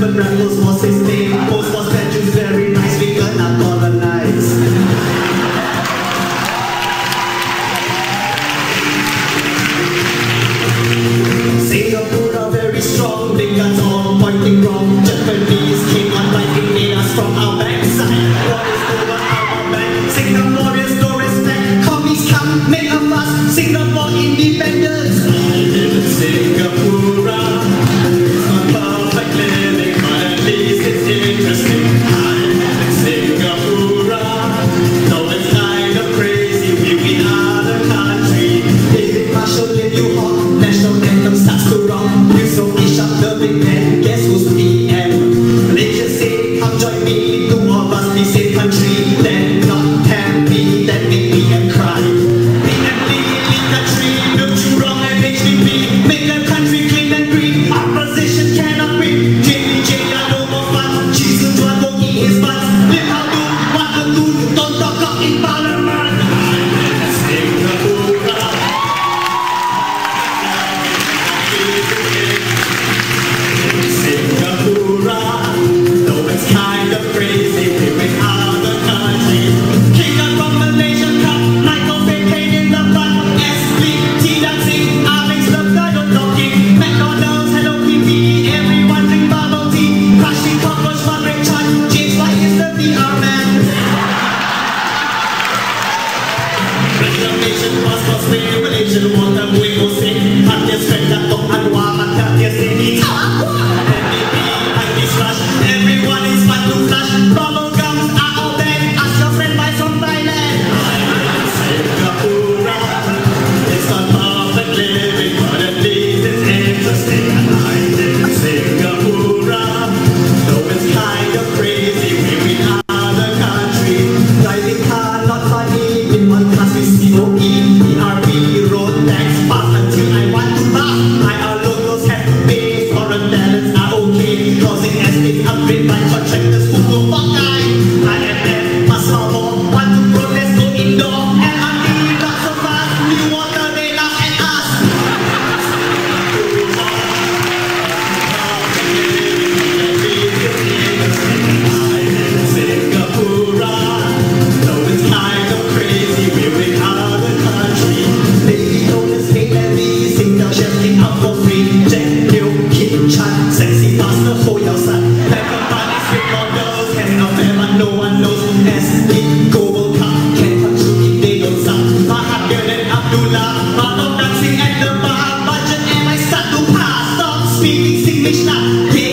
Even Raffles was his name. Most was statues very nice. We gonna colonize. Singapura very strong. Big guns all pointing wrong. Japanese came on fighting made us from our backside. What is over our back? Singaporeans no respect. Commies come make a fuss. Singapore independence. I live in Singapura. It's not perfect living, but at least it's interesting. I live in Singapura. Though it's kind of crazy, we win other country. David Marshall in you hot. National anthem starts to rock. You so fish up the big man. Guess who's PM? Malaysia say, come join me. Two of us be safe country. Then not happy, that make me and cry. Make the country clean and green. Opposition cannot win. JPJ are no more fun. Jesus one won't eat his butts. Live how do, what to do. Don't talk up in parliament. I live in Singapura. Singapura. Though it's kind of crazy, we with other countries. King up from Malaysia Cup. Michael Bay paid in the butt. S-League, T-Dancing, Alex the talking. McDonald's, Hello Kitty, everyone drink bubble tea. Crushing cockroach, Margaret Chan, James White is the VR man. Reclamation was for spring, Malaysian water, we go sing. Hatias friend, Datuk Anwar, Hatias Sini. MVP, Hatias Rush, everyone is fun to flush. Bubble gums are all bad, ask your friend buy from Thailand. I live in Singapura, it's not perfect living, but at least it's interesting. I live in Singapura, though it's kind of crazy, we win other countries. Driving car, not funny, in one class with COE, ERP, road tax, pass until I want to laugh. IR locals have to pay, foreign talents are okay, causing estates upgrade by contractors who go fuck IMF, must more, want to protest, go indoor, LRT, not so fast, new water, they laugh at us. Singapura, though it's kind of crazy, we're with other countries. Lady owners hate levy, single chef eat out for free. Jack, Liu, Kim Chan, sexy pastor for your son. Like a party with models, has no fair but no one knows. S-League, Global Cup, can't touch you if they don't suck. Mahathir and Abdullah, Marlon dancing at the bar. Budget and I start to pass, stop speaking Singlish now.